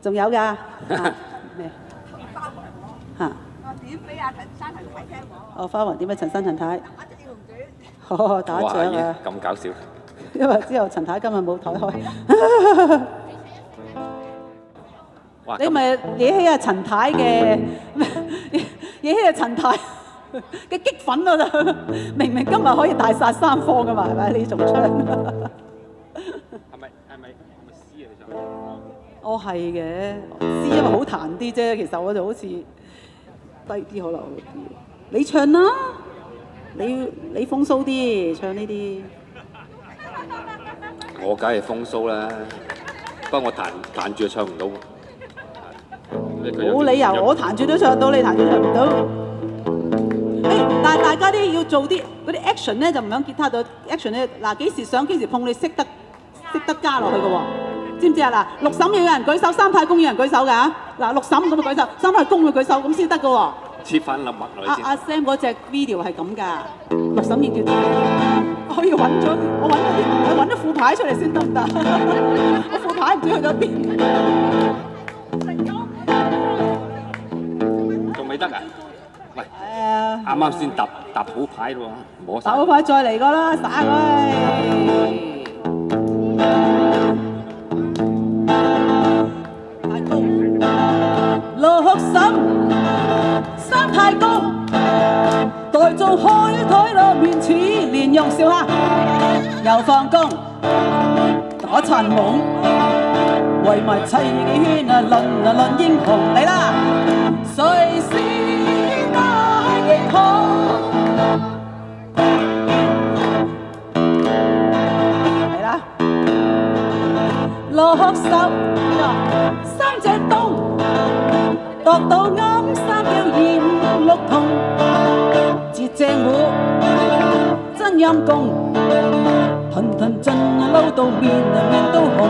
仲有㗎咩？嚇！ 我點俾阿陳生陳太聽喎？ 哦，花王點俾陳生陳太？ 打隻英雄嘴。 哦，打獎啊！ 咁搞笑。 因為之後陳太今日冇台開。你咪惹起阿陳太嘅，惹起阿陳太嘅激憤啊！明明今日可以大殺三方噶嘛，係咪？你仲唱？係咪詩啊？你想？ 哦，係嘅，詩因為好彈啲啫，其實我就好似低啲可能好啲。你唱啦，你風騷啲，唱呢啲。 我梗係風騷啦，不過我彈住唱唔到。 冇理由，我彈住都唱到，你彈住唱唔到。但係大家啲要做啲嗰啲 action 咧，就唔響吉他度 action 咧。嗱，幾時上幾時碰，你識得加落去嘅喎，知唔知啊？嗱，六嬸要有人舉手，三太公要人舉手㗎。嗱，六嬸咁舉手，三太公要舉手，咁先得嘅喎。 切翻粒麥落去先。 阿 Sam 嗰隻 video 係咁㗎，六嬸要叫我可以我揾咗副牌出嚟先得唔得？我副牌唔知去咗邊。 仲未得啊？喂，啱啱先搭好牌咯喎，摸晒。 搭好牌再嚟過啦，耍佢。太高，六嬸三太高，待做開台啦，面似蓮蓉笑下，又放工打殘夢，圍埋砌幾圈啊，論英雄嚟啦！誰是大英雄？嚟啦！落手三隻刀，度到啱三叫艷六同，截正舞真陰功，騰震嬲到面都紅。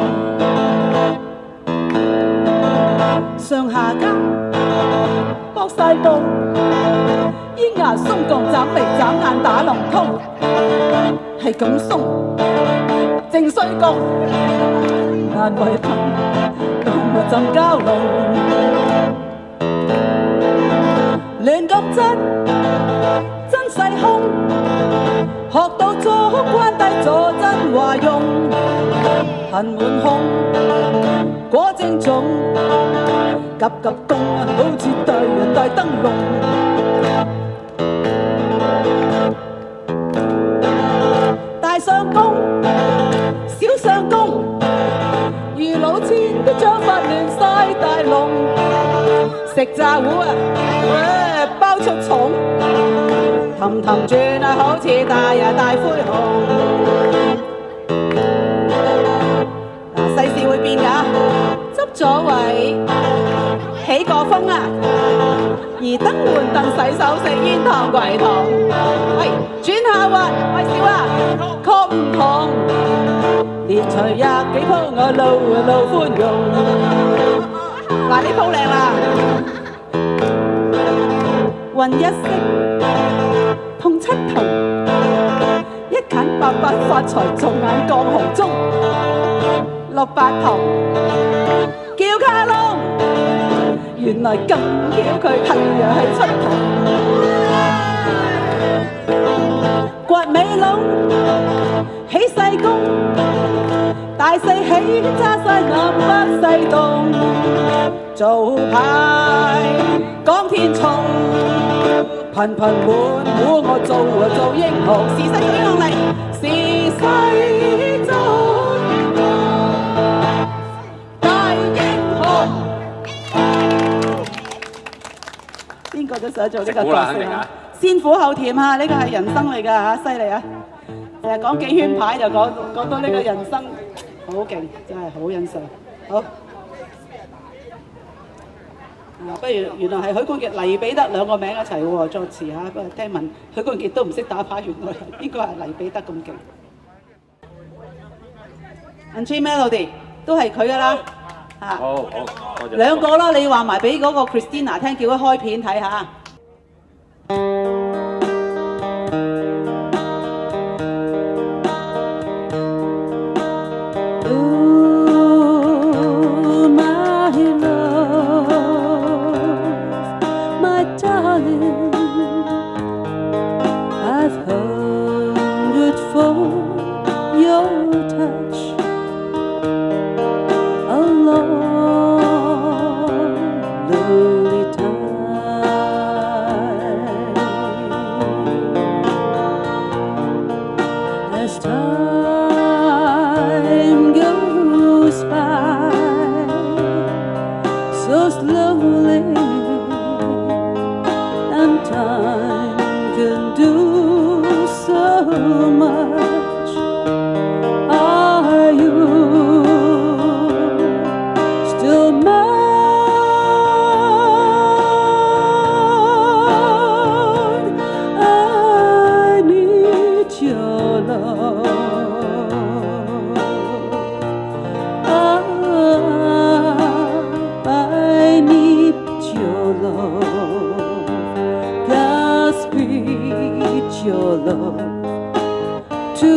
上下間搏晒布，煙牙鬆降斬眉斬眼打龍通，係咁鬆正衰角，眼為疼到咪浸蛟龍，亂咁真勢兇，學到咗關帝坐真話用，恨滿胸果正重。急急公啊，好似大燈籠。大相公，小相公，如老千的章法亂晒大龍。食炸糊啊，包出重，氹氹轉啊，好似大灰熊。世事會變㗎，執咗位。起個風啊！而燈換凳洗手食煙糖櫃糖，喂轉下滑，喂笑啊，確唔同，連隨廿幾鋪我路寬容。嗱呢鋪靚啦，混一色同七同，一近八八發財，做眼降紅中，六八同叫卡窿。原來咁巧佢係出頭，掘尾窿起細工，大細起揸晒南北西東，做牌講天蟲，頻頻滿滿我做英雄，時勢英雄嚟，時勢做。邊個都想做呢個角色啊！先苦後甜啊！呢個係人生嚟㗎嚇，犀利啊！成日講幾圈牌就講到呢個人生，好勁，真係好欣賞。好，不如原來係許冠傑、黎彼得兩個名一齊喎，作詞嚇。不過聽聞許冠傑都唔識打牌，原來邊個係黎彼得咁勁 ？Unchained Melody 都係佢㗎啦。 好，多謝。 兩個咯，你話埋俾嗰個 Christina 聽，叫佢開片睇下。Ooh, my so slowly, and time can do so much. Are you still mine? I need your love. I need your love. God, speak your love to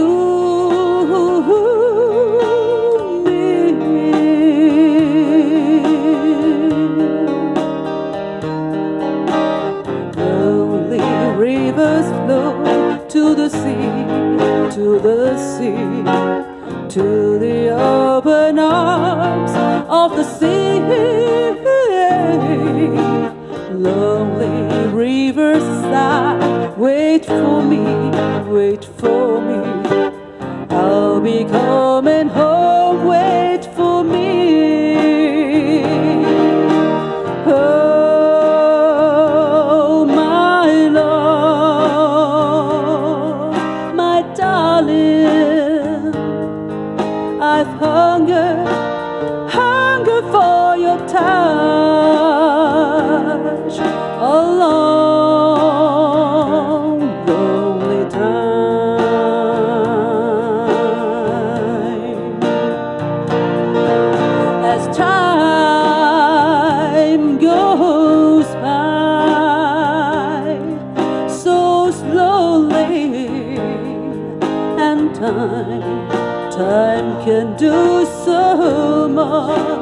me. Lonely rivers flow to the sea, to the sea, to the open arms of the sea. Lonely rivers sigh, wait for me, wait for me. I'll be coming home, wait for me. Oh, my love, my darling, I've hungered for your touch a long, lonely time. As time goes by so slowly, and time can do so much.